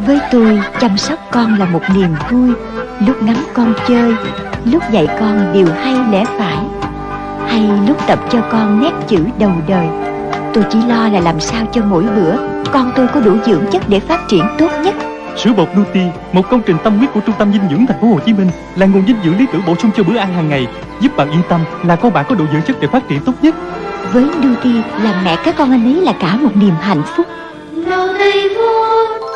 Với tôi, chăm sóc con là một niềm vui. Lúc ngắm con chơi, lúc dạy con điều hay lẽ phải, hay lúc tập cho con nét chữ đầu đời. Tôi chỉ lo là làm sao cho mỗi bữa con tôi có đủ dưỡng chất để phát triển tốt nhất. Sữa bột Nuti, một công trình tâm huyết của Trung tâm dinh dưỡng thành phố Hồ Chí Minh, là nguồn dinh dưỡng lý tưởng bổ sung cho bữa ăn hàng ngày, giúp bạn yên tâm là con bạn có đủ dưỡng chất để phát triển tốt nhất. Với Nuti, làm mẹ các con anh ấy là cả một niềm hạnh phúc. Lâu giây phút